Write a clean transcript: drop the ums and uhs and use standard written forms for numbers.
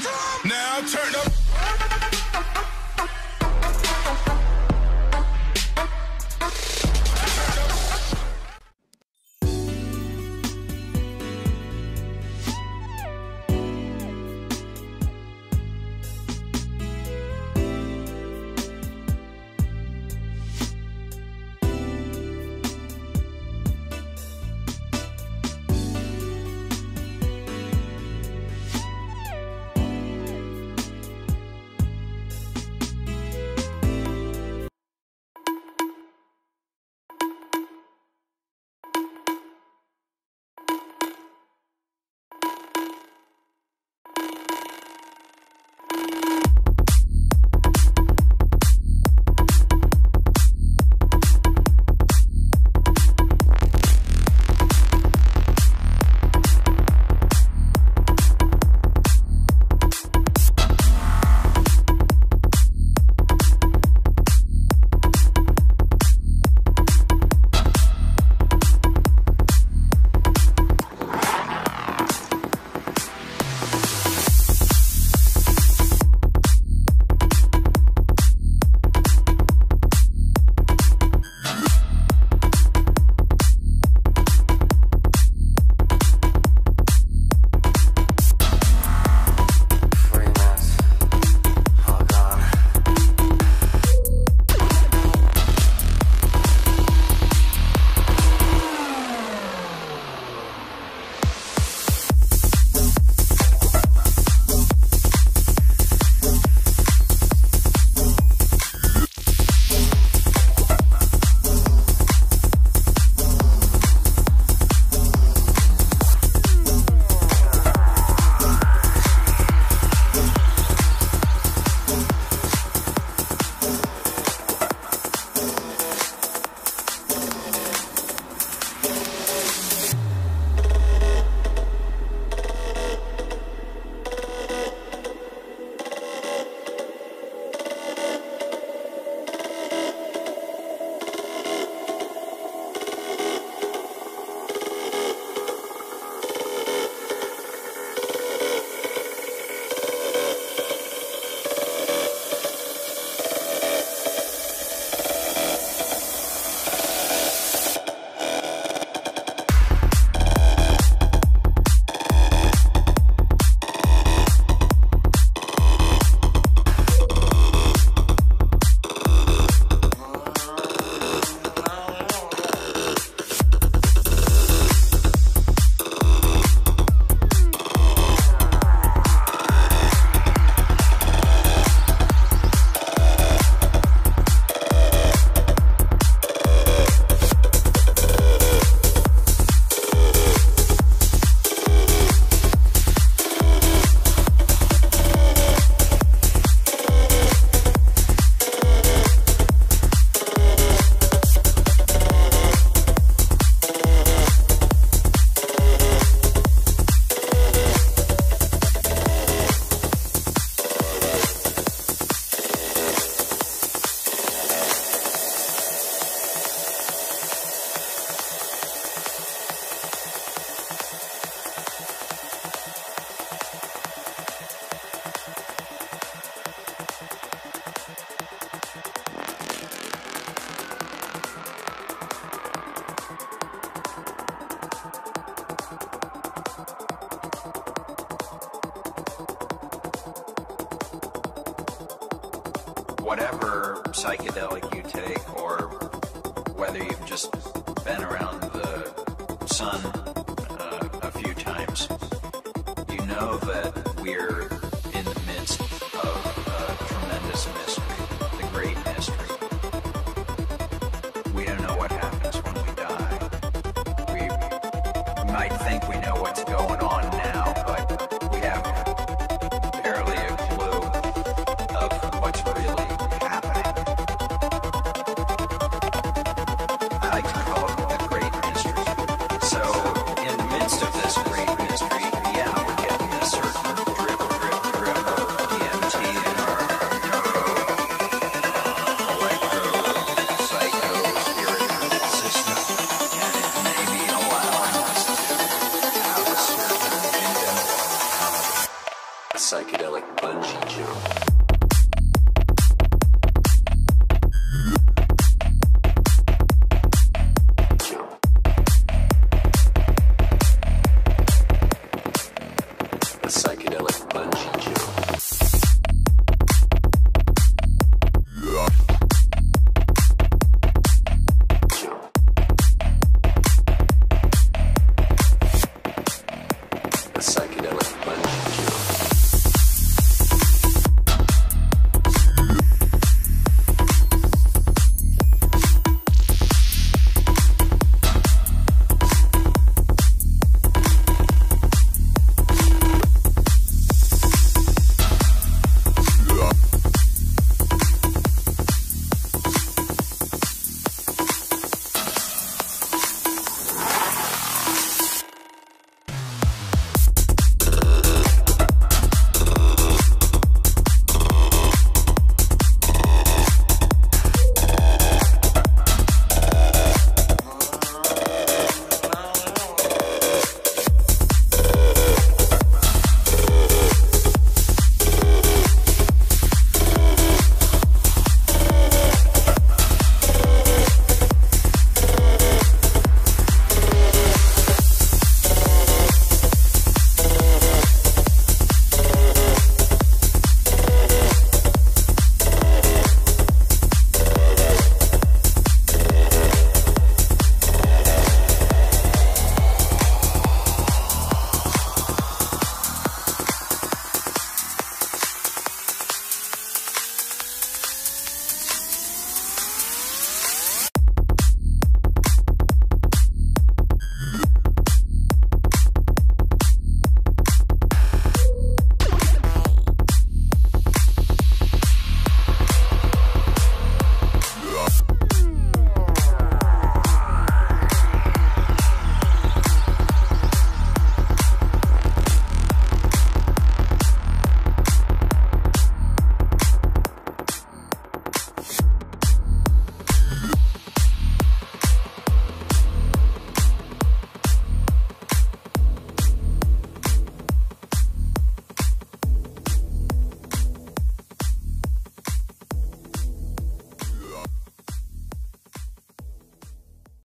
Now turn up. whatever psychedelic you take, or whether you've just been around the sun a few times, you know that we're in the midst of a tremendous mystery, the great mystery. We don't know what happens when we die. We might think we know what's going on now, but we have barely a clue of what's really happening. I like to call it the great mystery. So, in the midst of this great mystery, yeah, we're getting a certain drip, drip, A psychedelic bungee jump. A psychedelic bungee jump.